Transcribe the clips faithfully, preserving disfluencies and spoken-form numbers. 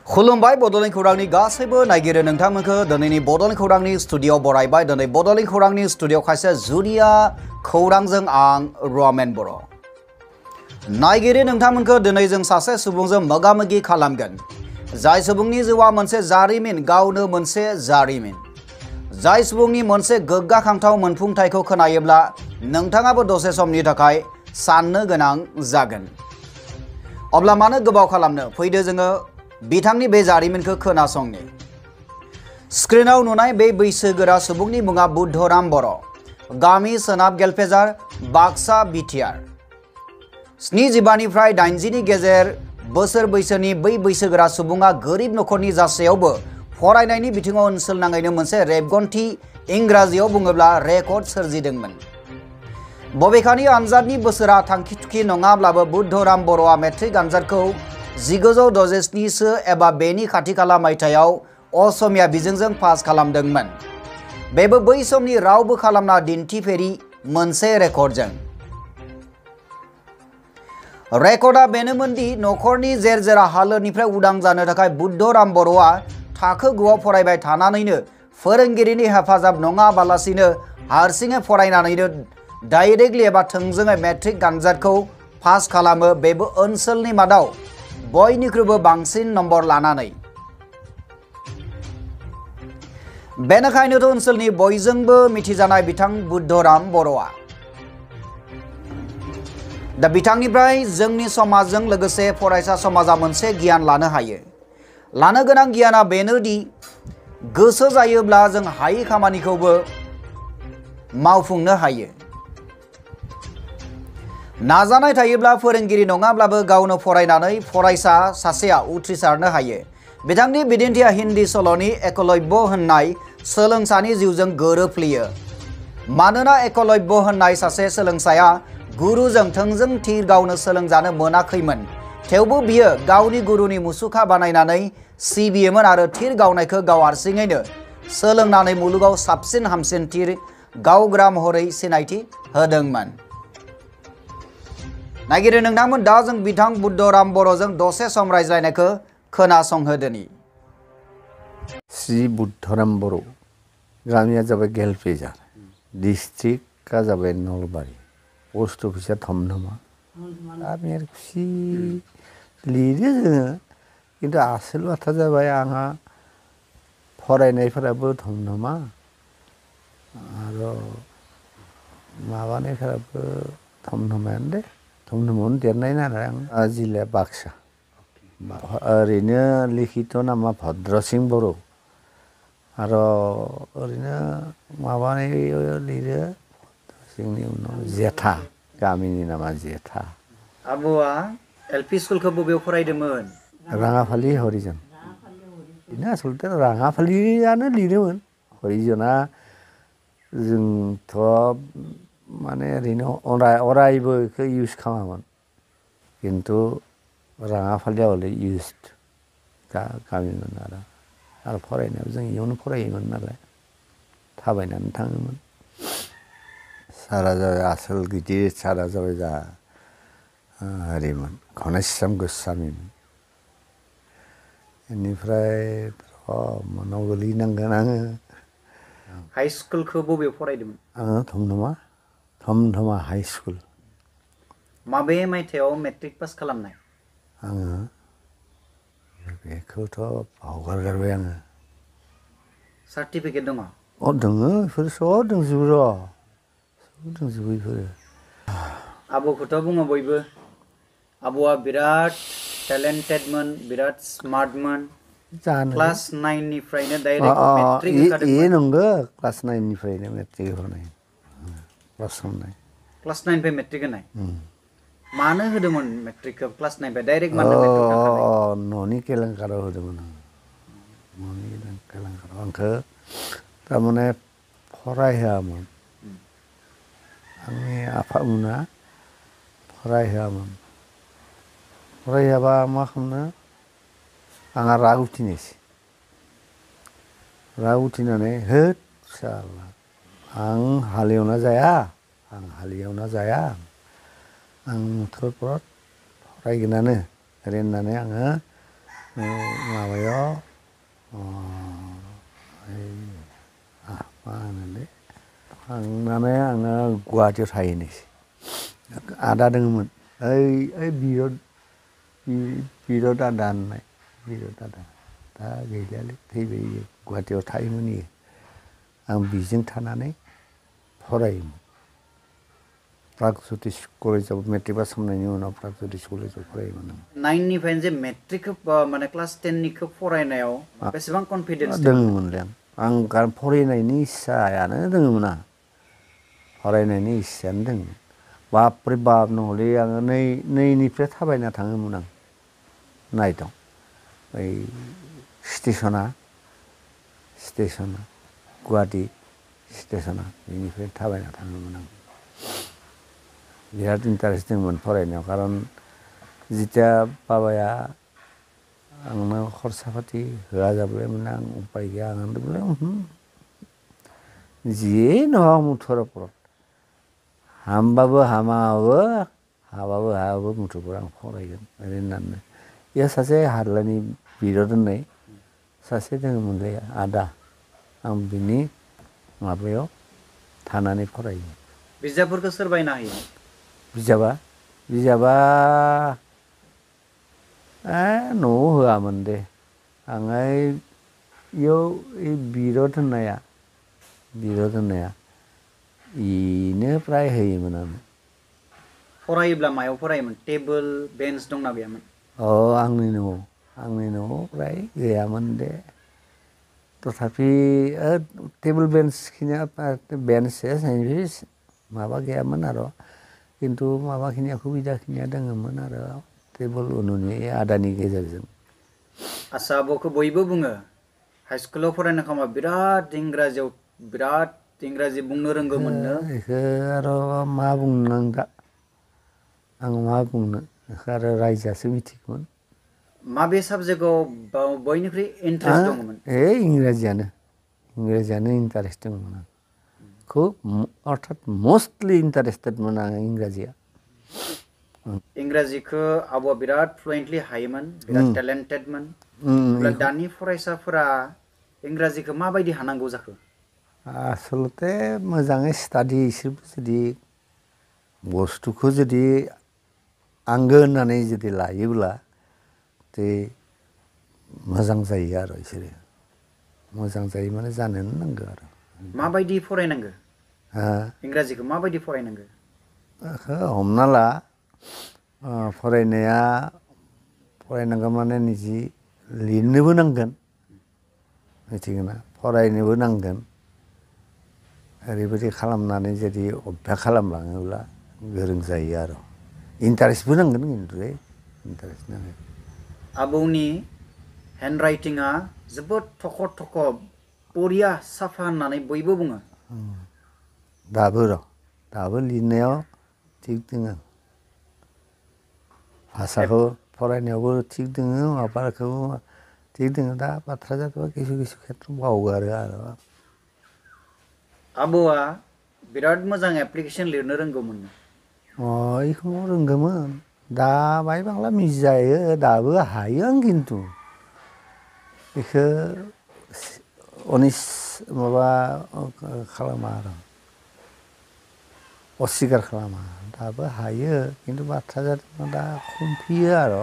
खुलुमबाय बड'लेण्ड खौरांनि गासैबो नायगिरि नोंथांमोनखौ दिनैनि बड'लेण्ड खौरांनि स्टुडिअ बरायबाय। दिनै बड'लेण्ड खौरांनि स्टुडिअ खायसे जुनिया खौरांजों आं रमेन बर'। नायगिरि नोंथांमोनखौ दिनै जों सासे सुबुंजों मोगा मोगि खालामगोन, जाय सुबुंनि जिउआ मोनसे जारिमिन, गावनो मोनसे जारिमिन। जाय सुबुंनि मोनसे गोग्गाखांथाव मोनफुंथायखौ खोनायोब्ला नोंथाङाबो दसे समनि थाखाय साननो गोनां जागोन। अब्ला मानो गोबाव खालामनो, फैदो जोङो बिथांनि बे जारिमिनखौ खोनासंनि। स्क्रिनाव नुनाय बे बैसोगोरा सुबुंनि मुङा बुद्धराम बर', गामि सोनाब गेलफेजार, बाक्सा बिटिआर। स्निजिबानिफ्राय दाइनजिनि गेजेर बोसोर बैसोनि बै बैसोगोरा सुबुङा गोरिब नखरनि जासेयावबो फरायनायनि बिथिङाव ओनसोल नाङैनो मोनसे रेबगन्थि, इंराजियाव बुङोब्ला रेकर्ड सोरजिदोंमोन। बबेखानि आनजादनि बोसोरा थांखि थुखि नङाब्लाबो बुद्धराम बर'आ मेट्रिक आनजादखौ जिगुजौ द'जिस्निसो एबा बेनि खाथि खाला मायथाइयाव असमिया बिजोंजों पास खालामदोंमोन। बेबो बै समनि रावबो खालामना दिन्थिफेरि मोनसे रेकर्डजों। रेकर्डआ बेनोमोन दि नखरनि जेर जेरा हालोदनिफ्राय उदां जानो थाखाय बुद्धराम बर'आ थाखो गुआव फरायबाय थानानैनो फोरोंगिरिनि हेफाजाब नङाबालासिनो हारसिङै फरायनानैनो डाइरेक्टलि एबा थोंजोङै मेट्रिक आनजादखौ पास खालामो, बेबो ओनसोलनि मादाव बयनिख्रुइबो बांसिन नम्बर लानानै। बेनिखायनोथ' ओनसोलनि बयजोंबो मिथिजानाय बिथां बुद्धराम बर'आ। दा बिथांनिफ्राय जोंनि समाजजों लोगोसे फरायसा समाजा मोनसे गियान लानो हायो। लानो गोनां गियाना बेनोदि गोसो जायोब्ला जों हायै खामानिखौबो मावफुंनो हायो। नाजानाय थायोब्ला फोरोंगिरि नङाब्लाबो गावनो फरायनानै फरायसा सासेया उथ्रिसारनो हायो। बिथांनि बिदिन्थिया हिन्दी सल'नि एकलव्य होननाय सोलोंसानि जिउजों गोरोबफ्लेयो। मानोना एकलव्य होननाय सासे सोलोंसाया गुरुजों थोंजों थिर गावनो सोलोंजानो मोनाखैमोन, थेवबो बियो गावनि गुरुनि मुसुखा बानायनानै सिबियोमोन आरो थिर गावनायखौ गाव हारसिङैनो सोलोंनानै मुलुगाव साबसिन हामसिन थिर गावग्रा महरै सिनायथि होदोंमोन। नायगिरि नोंथांमोन, दा जों बिथां बुद्धराम बर'जों दसे सम रायज्लायनायखौ खोनासंहोदोनि। श्री बुद्धराम बर', गामिया जाबाय गेलफेजार, डिस्ट्रिक्टआ जाबाय नलबारि, पोस्ट अफिसा धमधमा। गामियारि खुसि लिरो जोङो, खिन्थु आसोल बाथ्रा जाबाय आंहा फरायनायफोराबो धमधमा आरो माबानायफोराबो धमधमायानो दे। धमधमायावनो देरनाय नालाय आं। जिल्लाया बाक्सा। ओरैनो लिखित नामा भद्रसिं बर'। आरो ओरैनो माबानाय लिरो भद्रसिंनि उनाव जेथा, गामिनि नामा जेथा। आबौआ एल पि स्कुलखौ बबेयाव फरायदोंमोन? राङाफालि हरिजन। बेनो आसलथे राङाफालियानो लिरोमोन। हरिजना जोंथ' माने ओरैनो अराय अरायबो बेखौ इउज खालामामोन, खिन्थु राङाफालिया हले इउज्ड दा गामिमोन आरो आरो फरायनायाव जों इयावनो फरायोमोन नालाय थाबायनानै थाङोमोन। सारा जाबाय आसोल गिदिर सारा जाबाय जा हारिमोन घनश्याम गोस्वामीमोन। बेनिफ्राय मोनाव गोलैनांगोन आङो। हाइ स्कुलखौ बबेयाव फरायदोंमोन? आङो धमधमा धमधमा हाइ स्कुल। माबे मायथाइयाव मेट्रिक पास खालामनाय? आङो बेखौथ' बावगारगारबाय आङो। सार्टिफिकेट दङ? अ दोङो, बेफोर सब दंजोबो र', सब दंजोबो बेफोरो। आबौखौथ' बुङो बयबो, आबौआ बिराद टेलेन्टेडमोन, बिराद स्मार्टमोन। जानो क्लास नाइननिफ्रायनो डाइरेक्ट मेट्रिक होखादोंमोन। ए नंगौ, क्लास नाइननिफ्रायनो मेट्रिक होनाय। क्लास होनाय। क्लास नाइननिफ्राय मेट्रिक होनाय। मानो होदोंमोन मेट्रिकखौ? क्लास नाइननिफ्राय डाइरेक्ट मानो मेट्रिक थांखानाय? न'नि केलेंकाराव होदोंमोन आं। न'नि केलेंकाराव आंखौ थारमाने फरायहोआमोन। आंनि आफामोना फरायहोआमोन। फरायहोआबा मा खालामनो, आंहा राग उथिनायसै। राग उथिनानै होद साला आं हालेवना जाया, आं हालेवना जाया, आं मटर फरायगोनानो ओरै होननानै आङो माबायाव मा होनोलै थांनानै आङो गुवाहाटियाव थाहैनायसै आदा दङमोन ओइ ओइ बिरद बिरद आदा होननाय बिरद आदा दा गैलालै थैबाय इयो गुवाहाटियाव थायोमोन इयो आं बिजों थानानै फरायोमोन प्रागज्यतिष कलेजाव मेट्रिक पास खालामनायनि उनाव प्रागज्यतिष कलेजाव फरायोमोन आं नाइननिफ्रायनो जे मेट्रिकखौ माने क्लास टेननिखौ फरायनायाव बेसेबां कनफिडेन्स दङमोनलै आं आं फरायनायनि इस्सायानो दङमोन आंहा फरायनायनि इस्सायानो दङमोन बापरे बाप नहले आङो नै नैनिफ्राय थाबायना थाङोमोन आं नाइटआव ओइ स्टेसना स्टेसना गुवाहाटि स्टेसना बेनिफ्राय थाबायना थाङोमोन आं बिराद इन्टारेस्ट दंमोन फरायनायाव खारन जिथिया बाबाया आंनो खरसा पाति होआ जाबायमोन आं उपाय गैया आं होनदोंमोन जिये नहा मुथुरापुराव हामबाबो हामाबाबो हाबाबो हायाबाबो मुथुरपुराव आं फरायगोन ओरै होननानै बेयाव सासे हारलानि बिरद होननाय सासे दङमोनलै आदा आं बिनि माबायाव थानानै फरायो बिजाबफोरखौ सोर बायना होयो बिजाबा बिजाबा ए न'आव होआमोन दे आङो इयाव ओइ बिरद होननाया बिरद होननाया इनो प्राय होयोमोन आंनो फरायोब्ला मायाव फरायोमोन टेबोल बेन्च दंना गैयामोन अ आंनि न'आव आंनि न'आव प्राय गैयामोन दे तथापि टेबोल बेन्च खिनिया बेन्च माबा गैयामोन आरो खिन्थु माबाखिनिया सुबिदाखिनिया दङमोन आरो टेबोल उनुनि आदानि गेजेरजों आच्चा आब'खौ बयबो बुङो हाइस्कुलाव फरायनाय समाव बिराद इंराजियाव बिराद इंराजि बुंनो रोंगौमोननो बेखौ आरो मा बुंनो आं दा आं मा बुंनो बेखौ आरो रायजोआसो मिथिगौमोन माबे साबजेक्टआव बयनिख्रुइ इन्ट्रेस्ट दङमोन ए इंराजियानो इंराजियानो इन्टारेस्ट दंमोन आं खुब अर्थात मस्टलि इन्टारेस्टेडमोन आं इंराजिया इंराजिखौ आब'आ बिराद फ्लुयेन्टलि हायोमोन बिराद टेलेन्टेडमोन अब्ला दानि फरायसाफोरा इंराजिखौ माबायदि हानांगौ जाखो आसलते मोजाङै स्टाडि इसोरबो जुदि बुस्थुखौ जुदि आंगो होननानै जुदि लायोब्ला ते मोजां जायो आरो बिसोरो मोजां जायो माने जानोनो नांगौ आरो माबायदि फरायनांगौ इंराजिखौ माबायदि फरायनांगौ हमना ला फरायनाया फरायनांगौ माने निजि लिरनोबो नांगोन मिथिगौना फरायनोबो नांगोन ओरैबायदि खालामनानै जुदि अभ्यास खालामलाङोब्ला गोरों जायो आरो इन्टारेस्टबो नांगोन खिन्थु इन्टारेस्ट नांगोन आबौनि हेन्ड राइटिंआ जोबोद थख' थख' बरिया साफा होननानै बयबो बुङो दाबो र' दाबो लिरनायाव थिग दोङो भाषाखौ फरायनायावबो थिग दोङो माबाखौबो थिग दोङो दा बाथ्रा जादोंबा किसु किसु खेथ्रआव बावगारो आरो आबौआ बिराद मोजां एप्लिकेसन लिरनो रोंगौमोन अ इखौ रोंगौमोन दा बाय बांला मिजायो दाबो हायो आं खिन्थु बेखौ अनिस माबा खालामा आरो अस्सिकार खालामा दाबो हायो खिन्थु बाथ्रा जादों दा खमफियो आरो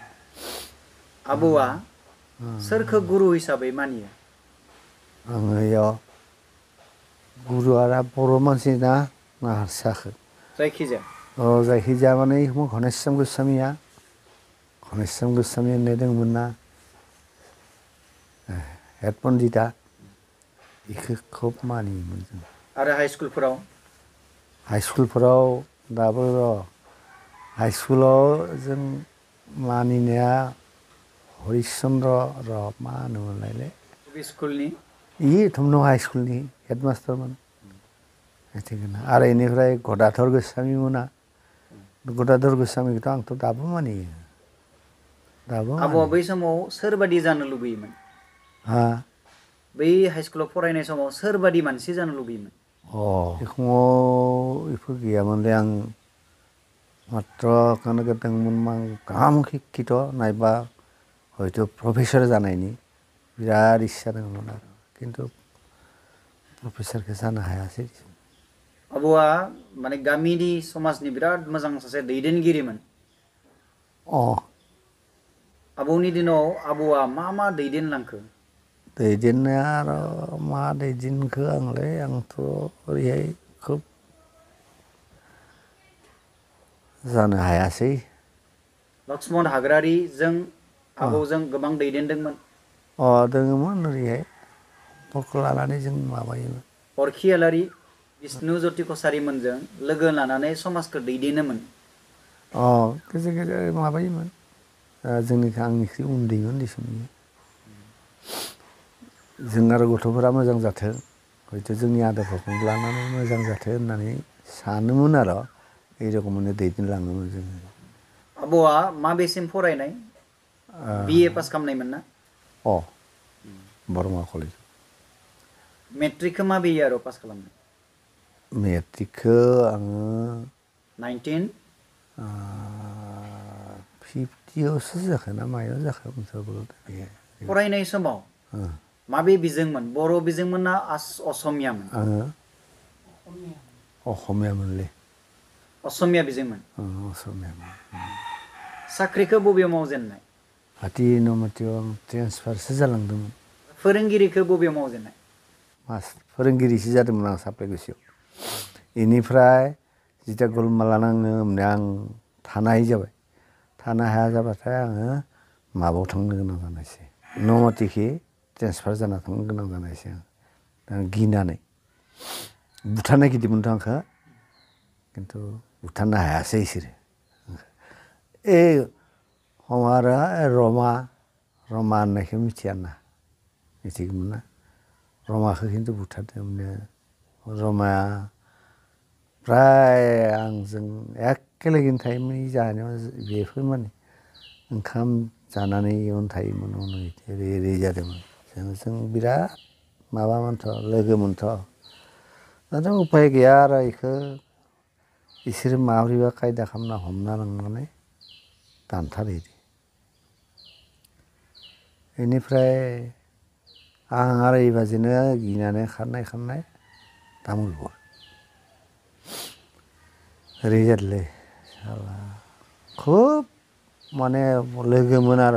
आबौआ सोरखौ गुरु हिसाबै मानियो आङो इयाव गुरुआ बर' मानसि ना ना हारसाखौ जायखिजाया अ जायखिजाया माने घनेश्याम गोस्वामिया घनेश्याम गोस्वामि होननाय दंमोन ना हेड पन्डिता बेखौ खोब मानियोमोन जों आरो हाइ स्कुलफोराव हाइ स्कुलफोराव दाबो र' हाइ स्कुलाव जों मानिनाया हरिश चन्द्र र' मा होनोमोनलायलै बबे स्कुलनि इ थमन हाइ स्कुलनि हेडमास्टारमोन मिथिगौना आरो इनिफ्राय गदाधर गोस्वामि मोना गदाधर गोस्वामिखौथ' आंथ' दाबो मानियो दाबो आबौआ मानियो बै समाव सोरबादि जानो लुबैयोमोन हा बै हाइ स्कुलाव फरायनाय समाव सोरबादि मानसि जानो लुबैयोमोन अ एखमाव बेफोर गैयामोनलै आं मात्र' खोनो गोदोंमोन आं गाहाम शिक्षित नायबा हयथ' प्रफेसर जानायनि बिराद इस्सा दंमोन आरो खिन्थु प्रफेसारखौ जानो हायासै आबौआ माने गामिनि समाजनि बिराद मोजां सासे दैदेनगिरिमोन अ आबौनि दिनाव आबौआ मा मा दैदेनलांखो दैदेननाया आरो मा दैदेनखो आंलाय आंथ' ओरैहाय खोब जानो हायासै लक्ष्मण हाग्रारिजों आबौजों गोबां दैदेनदोंमोन अ दोङोमोन ओरैहाय फरखौ लानानै जों माबायोमोन अरखि आलारि बिष्णु ज्योति कसारिमोनजों लोगो लानानै समाजखौ दैदेनोमोन अ गेजेर गेजेर माबायोमोन जोंनिखौ आंनिख्रुइ उन्दैमोन दिसुन जों आरो गथ'फोरा मोजां जाथों हयथ' जोंनि आदबफोरखौ लानानै मोजां जाथों होननानै सानोमोन आरो बे रखमैनो दैदेनलाङोमोन जोङो आबौआ माबेसिम फरायनाय बि ए पास खालामनायमोन ना अ बरमा कलेज मेट्रिकखौ माबे इयाराव पास खालामनाय मेट्रिकखौ आङो नाइनटिन फिफ्टियावसो जाखो ना मायाव जाखो फरायनाय समाव माबे बिजोंमोन बर' बिजोंमोन ना असमियामोन आङो असमियामोनलै असमिया बिजोंमोन असमियामोन साख्रिखौ बबेयाव मावजेननाय हाथि नमाथियाव आं ट्रेन्सफारसो जालांदोंमोन फोरोंगिरिखौ बबेयाव मावजेननाय मास फोरोंगिरिसो जादोंमोन आं साप्लाइगुसियाव बेनिफ्राय जिथिया गलमाला नाङो होमबानिया आं थानो हायि जाबाय थानो हाया जाबाथाय आङो माबायाव थांनो गोनां जानायसै नमाथिखि ट्रेन्सफार जाना थांनो गोनां जानायसै आं गिनानै बुथारनो नागिरदोंमोनथ' आंखौ खिन्थु बुथारनो हायासै इसोरो ए हमारा रमा रमा होननायखौ मिथिया ना मिथिगौमोन ना रमाखौ खिन्थु बुथारदोंमोन रमाया प्राय आंजों एखे लागैनो थायोमोन जानायाव बेफोर माने ओंखाम जानानै इयावनो थायोमोन ओरै ओरै जादोंमोन जों जों बिराद माबामोनथ' लोगोमोनथ' दाथ' उफाय गैया आरो बेखौ बिसोरो माबोरैबा खायदा खालामना हमना लांनानै दानथारहैदो बेनिफ्राय आं आरो एबाजिनो गिनानै खारनाय खारनाय तामुलपुर ओरै जादोलै साला खुब माने लोगोमोन आरो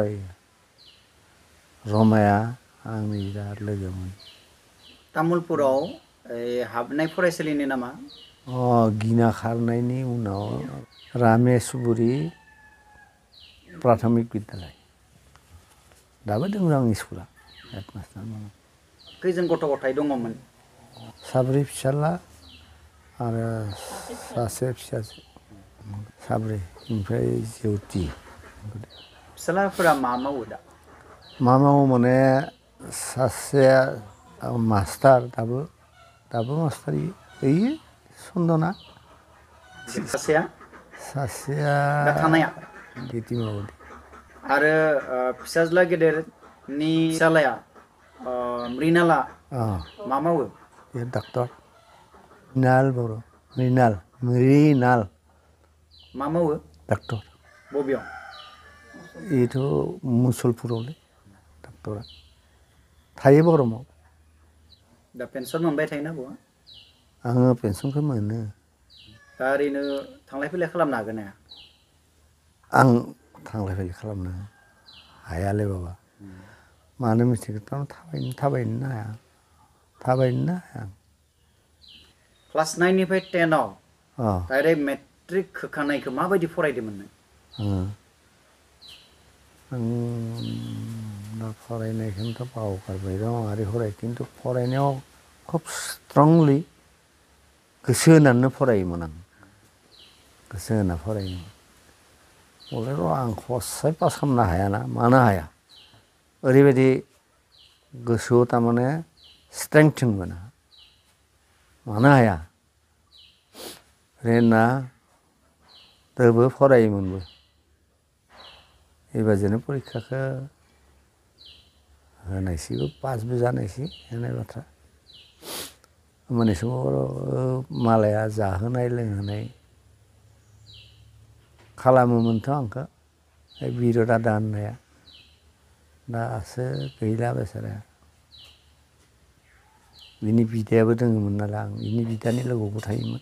रमाया आंनि बिराद लोगोमोन तामुलपुराव हाबनाय फरायसालिनि नामा अ गिना खारनायनि उनाव रामेशबुरि प्राथमिक बिद्यालय दाबो दङ आंनि स्कुला हेडमास्टार खैजोन गथ' गथाय दङमोन साब्रै फिसाला आरो सासे फिसाजो साब्रै ओमफ्राय जेवति फिसालाफोरा मा मावो दा मा मावो माने सासेया मास्टार दाबो दाबो मास्टारि होयो सन्दना सासेया सासेया दा थानाया डिउटि मावो आरो फिसाज्ला गेदेरनि फिसालाया मृणाला मा मावो बे डाक्टर मृणाल बर' मृणाल मृणाल मा मावो डाक्टर बबेयाव बेथ' मुसलपुरावलै डाक्टरा थायो गरमाव दा पेन्सन मोनबाय थायोना बहा आङो पेन्सनखौ मोनो दा ओरैनो थांलाय फैलाय खालामनो हागोन ना आं थांलाय फैलाय खालामनो हायालै बाबा मानो मिथिगौ थाबायनो थाबायनोनो हाया थाबायनोनो हाया क्लास नाइननिफ्राय टेनाव अ डाइरेक्ट मेट्रिक होखानायखौ माबायदि फरायदोंमोन नों आं दा फरायनायखौनोथ' बावगारबाय दं आरो फराय खिन्थु फरायनायाव खोब स्ट्रंलि गोसो होनानै फरायोमोन आं गोसो होना फरायोमोन हलेर' आं हस्साय पास खालामनो हायाना मानो हाया ओरैबायदि गोसोआव थारमाने स्ट्रेंथ दंमोन मानो हाया रेना दोबो फरायोमोनबो एबारजेनो परिखाखौ होनायसैबो पासबो जानायसै होननाय बाथ्रा होमबानि समाव मालाया जाहोनाय लोंहोनाय खालामोमोनथ' आंखौ बिर दादा होननाया दासो गैला बेसारा बिनि बिदायाबो दोङोमोन नालाय आं बिनि बिदानि लोगोआवबो थायोमोन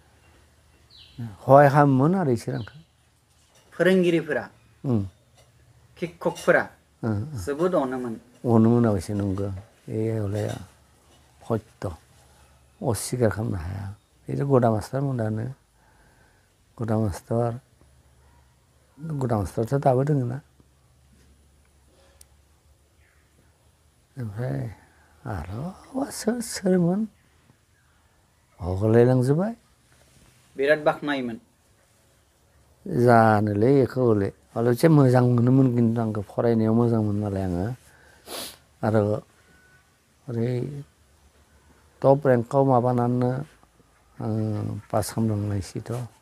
हय खालामोमोन आरो इसोर आंखो फोरोंगिरिफोरा शिक्षकफोरा जोबोद अनोमोन अनोमोन अबयसे नंगौ ए हले सत्य अस्वीकार खालामनो हाया बे गदा मास्टार मोनानो गदा मास्टार गदा मास्टाराथ' दाबो दोङो ना ओमफ्राय आरो सोर सोरमोन हगलायलांजोब्बाय बिराद बाख्नायोमोन जानोलै बेखौ हले हले मोजां मोनोमोन खिन्थु आंखौ फरायनायाव मोजां मोनो नालाय आङो आरो ओरै टप रेंकआव माबानानै पास खालामलांनायसैथ'